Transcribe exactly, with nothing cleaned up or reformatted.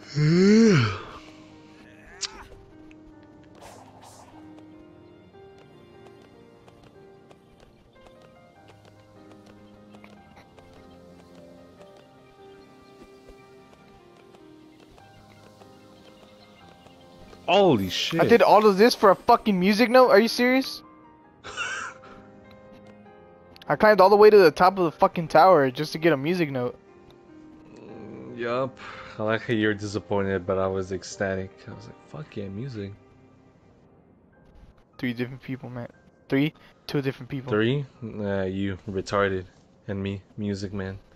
Holy shit. I did all of this for a fucking music note? Are you serious? I climbed all the way to the top of the fucking tower just to get a music note. Yup. I like how you're disappointed, but I was ecstatic. I was like, fuck yeah, music. Three different people, man. Three? Two different people. Three? Uh, you retarded. And me, music man.